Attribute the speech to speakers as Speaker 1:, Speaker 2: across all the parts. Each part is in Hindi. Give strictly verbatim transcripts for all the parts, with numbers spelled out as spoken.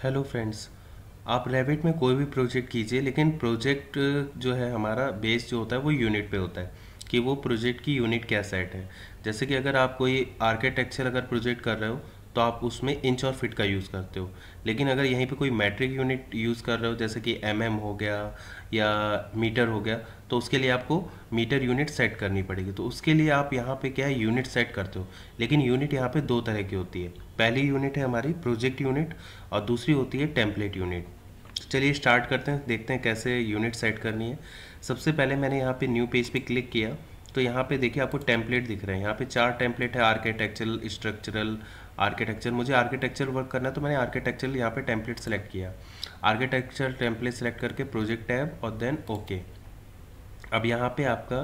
Speaker 1: Hello friends. आप रैबिट में कोई भी प्रोजेक्ट कीजिए, लेकिन प्रोजेक्ट जो है हमारा बेस जो होता है वो यूनिट पे होता है कि वो प्रोजेक्ट की यूनिट क्या सेट है। जैसे कि अगर आप कोई आर्किटेक्चर अगर प्रोजेक्ट कर रहे हो तो आप उसमें इंच और फिट का यूज़ करते हो, लेकिन अगर यहीं पे कोई मैट्रिक यूनिट यूज़ कर रहे हो जैसे कि एम एम हो गया या मीटर हो गया, तो उसके लिए आपको मीटर यूनिट सेट करनी पड़ेगी। तो उसके लिए आप यहाँ पे क्या है यूनिट सेट करते हो, लेकिन यूनिट यहाँ पे दो तरह की होती है। पहली यूनिट है हमारी प्रोजेक्ट यूनिट और दूसरी होती है टेम्पलेट यूनिट। चलिए स्टार्ट करते हैं, देखते हैं कैसे यूनिट सेट करनी है। सबसे पहले मैंने यहाँ पे न्यू पेज पे क्लिक किया तो यहाँ पे देखिए आपको टेम्पलेट दिख रहे हैं। यहाँ पे चार टेम्पलेट है, आर्किटेक्चरल, स्ट्रक्चरल, आर्किटेक्चर। मुझे आर्किटेक्चर वर्क करना है तो मैंने आर्किटेक्चरल यहाँ पे टेम्पलेट सेलेक्ट किया। आर्किटेक्चर टेम्पलेट सेलेक्ट करके प्रोजेक्ट टैब और देन ओके। अब यहाँ पे आपका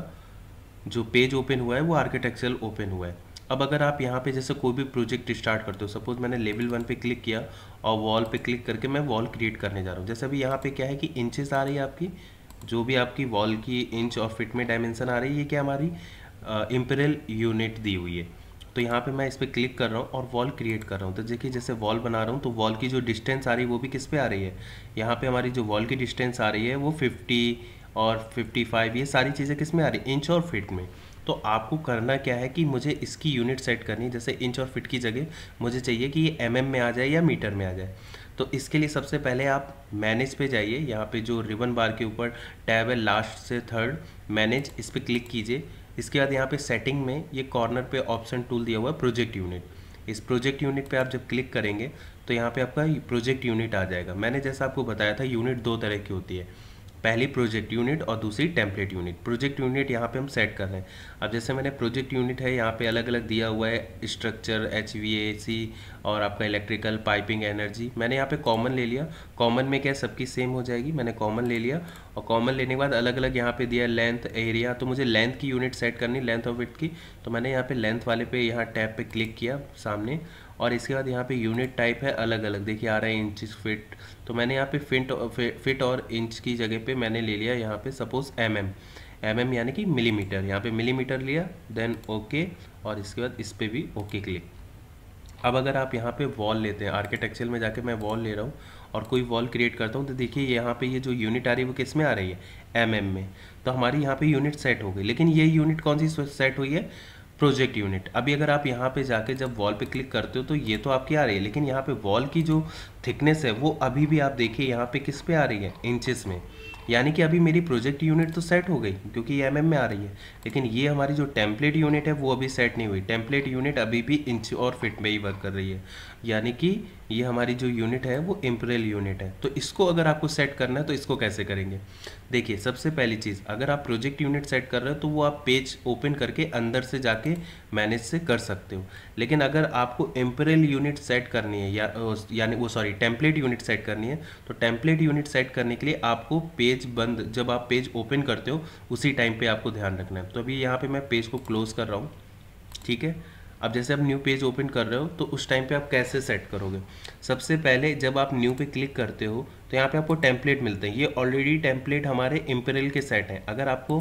Speaker 1: जो पेज ओपन हुआ है वो आर्किटेक्चरल ओपन हुआ है। अब अगर आप यहाँ पे जैसे कोई भी प्रोजेक्ट स्टार्ट करते हो, सपोज मैंने लेवल वन पे क्लिक किया और वॉल पे क्लिक करके मैं वॉल क्रिएट करने जा रहा हूँ। जैसे अभी यहाँ पे क्या है कि इंचेस आ रही है आपकी, जो भी आपकी वॉल की इंच और फिट में डायमेंशन आ रही है, ये क्या हमारी इम्पीरियल यूनिट दी हुई है। तो यहाँ पे मैं इस पर क्लिक कर रहा हूँ और वॉल क्रिएट कर रहा हूँ। तो देखिए जैसे वॉल बना रहा हूँ तो वॉल की जो डिस्टेंस आ रही है वो भी किस पे आ रही है, यहाँ पे हमारी जो वॉल की डिस्टेंस आ रही है वो फिफ्टी और फिफ्टी फाइव, ये सारी चीज़ें किस में आ रही है, इंच और फिट में। तो आपको करना क्या है कि मुझे इसकी यूनिट सेट करनी है। जैसे इंच और फिट की जगह मुझे चाहिए कि ये एम एम में आ जाए या मीटर में आ जाए। तो इसके लिए सबसे पहले आप मैनेज पे जाइए, यहाँ पे जो रिबन बार के ऊपर टैब है लास्ट से थर्ड, मैनेज, इस पर क्लिक कीजिए। इसके बाद यहाँ पे सेटिंग में ये कॉर्नर पे ऑप्शन टूल दिया हुआ है प्रोजेक्ट यूनिट। इस प्रोजेक्ट यूनिट पे आप जब क्लिक करेंगे तो यहाँ पे आपका प्रोजेक्ट यूनिट आ जाएगा। मैंने जैसा आपको बताया था यूनिट दो तरह की होती है, पहली प्रोजेक्ट यूनिट और दूसरी टेम्पलेट यूनिट। प्रोजेक्ट यूनिट यहाँ पे हम सेट कर रहे हैं। अब जैसे मैंने प्रोजेक्ट यूनिट है यहाँ पे अलग अलग दिया हुआ है, structure, H V A C और आपका इलेक्ट्रिकल, पाइपिंग, एनर्जी। मैंने यहाँ पे कॉमन ले लिया। कॉमन में क्या सबकी सेम हो जाएगी, मैंने कॉमन ले लिया। और कॉमन लेने के बाद अलग अलग यहाँ पे दिया लेंथ, एरिया। तो मुझे लेंथ की यूनिट सेट करनी, लेंथ और विड्थ की। तो मैंने यहाँ पे लेंथ वाले पे यहाँ टैब पे क्लिक किया सामने, और इसके बाद यहाँ पे यूनिट टाइप है अलग अलग, देखिए आ रहा है इंच, फिट। तो मैंने यहाँ पे फिट फिट और इंच की जगह पे मैंने ले लिया यहाँ पे suppose M M, M M यानी कि मिलीमीटर। यहाँ पे मिलीमीटर लिया, देन ओके, और इसके बाद इस पर भी ओके क्लिक। अब अगर आप यहाँ पे वॉल लेते हैं, आर्किटेक्चर में जाके मैं वॉल ले रहा हूँ और कोई वॉल क्रिएट करता हूँ, तो देखिए यहाँ पे ये जो यूनिट आ रही है वो किस में आ रही है, एम एम में। तो हमारी यहाँ पे यूनिट सेट हो गई। लेकिन ये यूनिट कौन सी सेट हुई है, प्रोजेक्ट यूनिट। अभी अगर आप यहाँ पे जाके जब वॉल पे क्लिक करते हो तो ये तो आपकी आ रही है, लेकिन यहाँ पे वॉल की जो थिकनेस है वो अभी भी आप देखिए यहाँ पे किस पे आ रही है, इंचेस में। यानी कि अभी मेरी प्रोजेक्ट यूनिट तो सेट हो गई क्योंकि ये एम एम में आ रही है, लेकिन ये हमारी जो टेम्पलेट यूनिट है वो अभी सेट नहीं हुई। टेम्पलेट यूनिट अभी भी इंच और फिट में ही वर्क कर रही है, यानी कि ये हमारी जो यूनिट है वो इम्पीरियल यूनिट है। तो इसको अगर आपको सेट करना है तो इसको कैसे करेंगे, देखिए सबसे पहली चीज़, अगर आप प्रोजेक्ट यूनिट सेट कर रहे हो तो वो आप पेज ओपन करके अंदर से जाके मैनेज से कर सकते हो। लेकिन अगर आपको इम्पीरियल यूनिट सेट करनी है या यानी वो सॉरी टेम्पलेट यूनिट सेट करनी है, तो टेम्पलेट यूनिट सेट करने के लिए आपको पेज बंद, जब आप पेज ओपन करते हो उसी टाइम पे आपको ध्यान रखना है। तो अभी यहाँ पे मैं पेज को क्लोज कर रहा हूँ, ठीक है। अब जैसे आप न्यू पेज ओपन कर रहे हो तो उस टाइम पे आप कैसे सेट करोगे, सबसे पहले जब आप न्यू पे क्लिक करते हो तो यहाँ पे आपको टेम्पलेट मिलते हैं। ये ऑलरेडी टेम्पलेट हमारे इम्पीरियल के सेट हैं। अगर आपको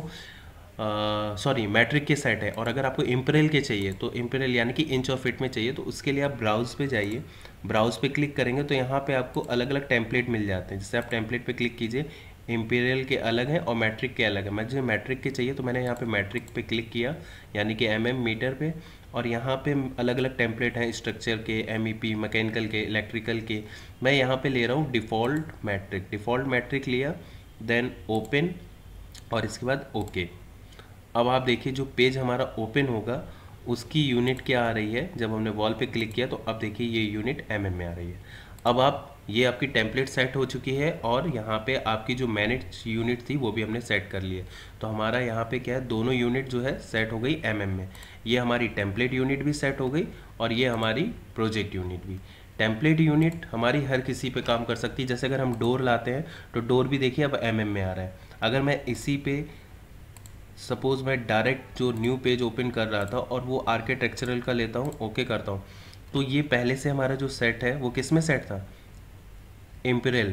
Speaker 1: सॉरी मैट्रिक के सेट है, और अगर आपको इम्पीरियल के चाहिए तो इम्पीरियल यानी कि इंच और फिट में चाहिए, तो उसके लिए आप ब्राउज पे जाइए। ब्राउज पे क्लिक करेंगे तो यहाँ पे आपको अलग अलग टेम्पलेट मिल जाते हैं। जैसे आप टेम्पलेट पे क्लिक कीजिए, इम्पीरियल के अलग हैं और मैट्रिक के अलग है। मुझे मैट्रिक के चाहिए तो मैंने यहाँ पे मैट्रिक पे क्लिक किया, यानी कि एम एम मीटर पे। और यहाँ पे अलग अलग टेम्पलेट हैं, स्ट्रक्चर के, एम ई पी, मैकेनिकल के, इलेक्ट्रिकल के। मैं यहाँ पे ले रहा हूँ डिफ़ॉल्ट मैट्रिक। डिफ़ॉल्ट मैट्रिक लिया, देन ओपन, और इसके बाद ओके। अब आप देखिए जो पेज हमारा ओपन होगा उसकी यूनिट क्या आ रही है, जब हमने वॉल पे क्लिक किया तो अब देखिए ये यूनिट एम एम में आ रही है। अब आप ये आपकी टेम्पलेट सेट हो चुकी है और यहाँ पे आपकी जो मैनेज यूनिट थी वो भी हमने सेट कर ली है। तो हमारा यहाँ पे क्या है, दोनों यूनिट जो है सेट हो गई एम एम में। ये हमारी टेम्पलेट यूनिट भी सेट हो गई और ये हमारी प्रोजेक्ट यूनिट भी। टेम्पलेट यूनिट हमारी हर किसी पे काम कर सकती है। जैसे अगर हम डोर लाते हैं तो डोर भी देखिए अब एम एम में आ रहा है। अगर मैं इसी पे सपोज़ मैं डायरेक्ट जो न्यू पेज ओपन कर रहा था और वो आर्किटेक्चरल का लेता हूँ, ओके करता हूँ, तो ये पहले से हमारा जो सेट है वो किस में सेट था, इम्पीरियल में।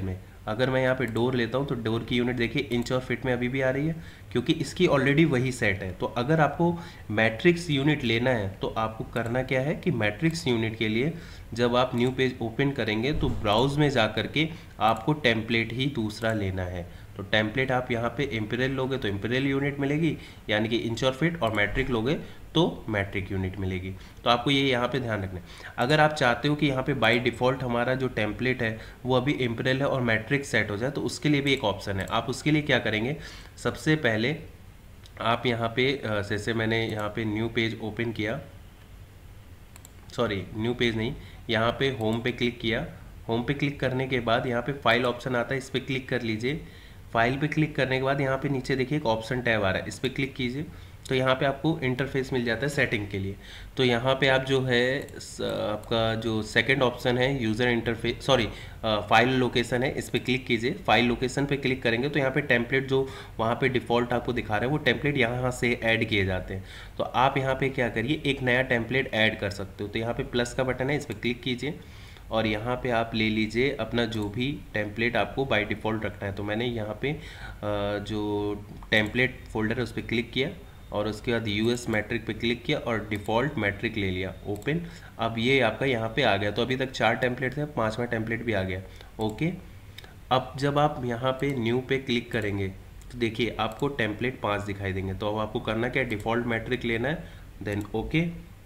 Speaker 1: अगर मैं यहाँ पे डोर लेता हूँ तो डोर की यूनिट देखिए इंच और फिट में अभी भी आ रही है, क्योंकि इसकी ऑलरेडी वही सेट है। तो अगर आपको मैट्रिक्स यूनिट लेना है तो आपको करना क्या है कि मैट्रिक्स यूनिट के लिए जब आप न्यू पेज ओपन करेंगे तो ब्राउज में जा करके आपको टेम्पलेट ही दूसरा लेना है। तो टेम्पलेट आप यहाँ पे इम्पीरियल लोगे तो इम्पीरियल यूनिट मिलेगी, यानी कि इंच और फिट, और मैट्रिक लोगे तो मैट्रिक यूनिट मिलेगी। तो आपको ये यहाँ पे ध्यान रखना है। अगर आप चाहते हो कि यहाँ पे बाय डिफ़ॉल्ट हमारा जो टेम्पलेट है वो अभी इम्पीरियल है और मैट्रिक सेट हो जाए, तो उसके लिए भी एक ऑप्शन है। आप उसके लिए क्या करेंगे, सबसे पहले आप यहाँ पे अ, जैसे मैंने यहाँ पे न्यू पेज ओपन किया, सॉरी न्यू पेज नहीं, यहाँ पे होम पे क्लिक किया। होम पे क्लिक करने के बाद यहाँ पे फाइल ऑप्शन आता है, इस पर क्लिक कर लीजिए। फाइल पे क्लिक करने के बाद यहाँ पे नीचे देखिए एक ऑप्शन टैब आ रहा है, इस पर क्लिक कीजिए। तो यहाँ पे आपको इंटरफेस मिल जाता है सेटिंग के लिए। तो यहाँ पे आप जो है स- आपका जो सेकंड ऑप्शन है user interface, sorry file location है, इस पर क्लिक कीजिए। फाइल लोकेशन पे क्लिक करेंगे तो यहाँ पे टेम्पलेट जो वहाँ पे डिफ़ॉल्ट आपको दिखा रहा है वो टेम्पलेट यहाँ से ऐड किए जाते हैं। तो आप यहाँ पे क्या करिए, एक नया टेम्पलेट ऐड कर सकते हो। तो यहाँ पे प्लस का बटन है, इस पर क्लिक कीजिए और यहाँ पे आप ले लीजिए अपना जो भी टेम्पलेट आपको बाय डिफ़ॉल्ट रखना है। तो मैंने यहाँ पे अ, जो टेम्पलेट फोल्डर है उस पर क्लिक किया और उसके बाद यूएस मैट्रिक पे क्लिक किया और डिफ़ॉल्ट मैट्रिक ले लिया, ओपन। अब ये आपका यहाँ पे आ गया। तो अभी तक चार टेम्पलेट थे, अब पांचवा टेम्पलेट भी आ गया, ओके। अब जब आप यहाँ पे न्यू पे क्लिक करेंगे तो देखिए आपको टेम्पलेट पाँच दिखाई देंगे। तो अब आपको करना क्या है, डिफ़ॉल्ट मैट्रिक लेना है, देन ओके।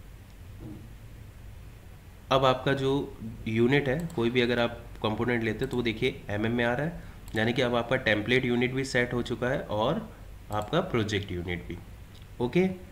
Speaker 1: अब आपका जो यूनिट है, कोई भी अगर आप कंपोनेंट लेते हैं तो वो देखिए एमएम में आ रहा है, यानी कि अब आपका टेम्पलेट यूनिट भी सेट हो चुका है और आपका प्रोजेक्ट यूनिट भी, ओके।